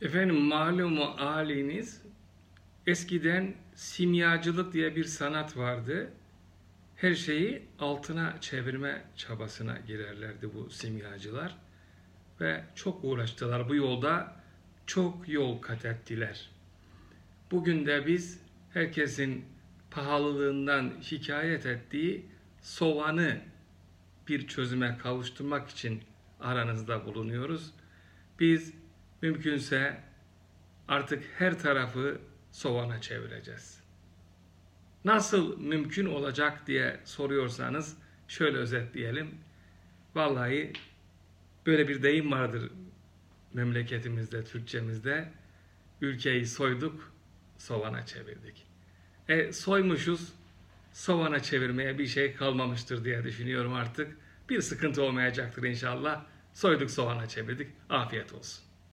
Efendim malumu haliniz, eskiden simyacılık diye bir sanat vardı. Her şeyi altına çevirme çabasına girerlerdi bu simyacılar. Ve çok uğraştılar bu yolda, çok yol kat ettiler. Bugün de biz herkesin pahalılığından şikayet ettiği soğanı bir çözüme kavuşturmak için aranızda bulunuyoruz. Biz mümkünse artık her tarafı soğana çevireceğiz. Nasıl mümkün olacak diye soruyorsanız şöyle özetleyelim. Vallahi böyle bir deyim vardır memleketimizde, Türkçemizde. Ülkeyi soyduk, soğana çevirdik. Soymuşuz, soğana çevirmeye bir şey kalmamıştır diye düşünüyorum artık. Bir sıkıntı olmayacaktır inşallah. Soyduk, soğana çevirdik. Afiyet olsun.